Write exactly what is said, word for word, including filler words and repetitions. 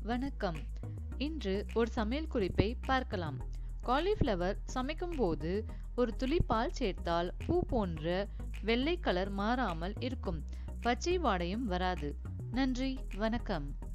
வணக்கம். இன்று ஒரு சமையல் குறிப்பை பார்க்கலாம். காலிஃப்ளவர் சமைக்கும் போது ஒரு துளி பால் சேர்த்தால் பூ போன்ற வெள்ளை கலர் மாறாமல் இருக்கும். பச்சை வாடையும் வராது. நன்றி, வணக்கம்.